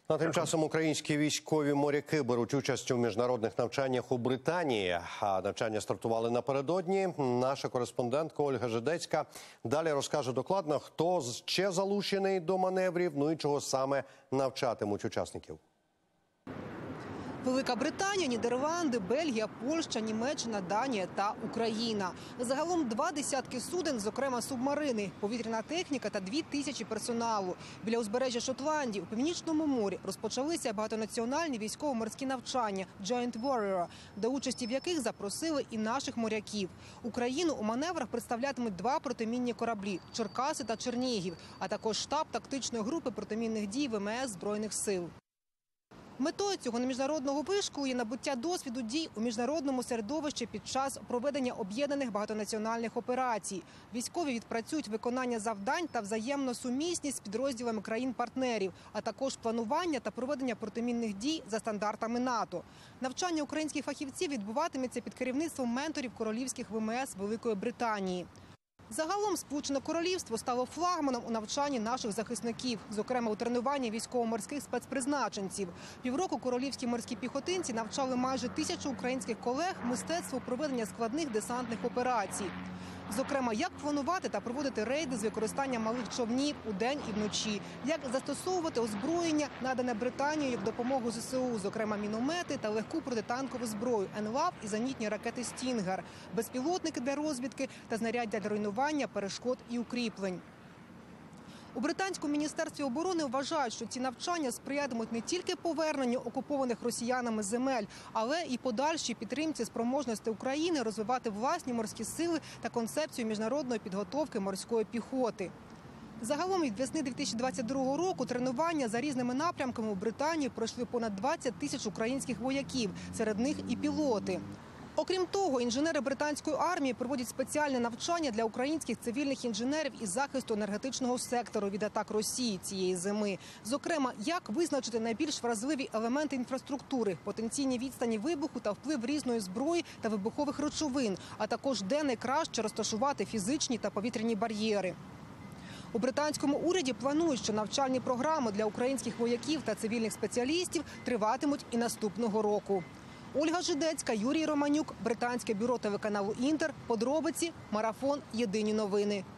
А тим часом українські військові моряки беруть участь у міжнародних навчаннях у Британії. А навчання стартували напередодні. Наша кореспондентка Ольга Жидецька далі розкаже докладно, хто ще залучений до маневрів, ну і чого саме навчатимуть учасників. Велика Британія, Нідерланди, Бельгія, Польща, Німеччина, Данія та Україна. Загалом 20 суден, зокрема субмарини, повітряна техніка та 2000 персоналу. Біля узбережжя Шотландії у Північному морі розпочалися багатонаціональні військово-морські навчання Giant Warrior, до участі в яких запросили і наших моряків. Україну у маневрах представлятимуть 2 протимінні кораблі – Черкаси та Чернігів, а також штаб тактичної групи протимінних дій ВМС Збройних сил. Метою цього міжнародного вишколу є набуття досвіду дій у міжнародному середовищі під час проведення об'єднаних багатонаціональних операцій. Військові відпрацюють виконання завдань та взаємну сумісність з підрозділами країн-партнерів, а також планування та проведення протимінних дій за стандартами НАТО. Навчання українських фахівців відбуватиметься під керівництвом менторів королівських ВМС Великої Британії. Загалом Сполучене Королівство стало флагманом у навчанні наших захисників, зокрема у тренуванні військово-морських спецпризначенців. Півроку королівські морські піхотинці навчали майже 1000 українських колег мистецтву проведення складних десантних операцій. Зокрема, як планувати та проводити рейди з використанням малих човнів удень і вночі, як застосовувати озброєння, надане Британією як допомогу ЗСУ, зокрема міномети та легку протитанкову зброю НЛАВ і зенітні ракети «Стінгер», безпілотники для розвідки та знаряддя для руйнування перешкод і укріплень. У британському міністерстві оборони вважають, що ці навчання сприятимуть не тільки поверненню окупованих росіянами земель, але і подальшій підтримці спроможності України розвивати власні морські сили та концепцію міжнародної підготовки морської піхоти. Загалом від весни 2022 року тренування за різними напрямками у Британії пройшли понад 20 тисяч українських вояків, серед них і пілоти. Окрім того, інженери британської армії проводять спеціальне навчання для українських цивільних інженерів із захисту енергетичного сектору від атак Росії цієї зими. Зокрема, як визначити найбільш вразливі елементи інфраструктури, потенційні відстані вибуху та вплив різної зброї та вибухових речовин, а також де найкраще розташувати фізичні та повітряні бар'єри. У британському уряді планують, що навчальні програми для українських вояків та цивільних спеціалістів триватимуть і наступного року. Ольга Жидецька, Юрій Романюк, Британське бюро телеканалу «Інтер», подробиці, марафон, єдині новини.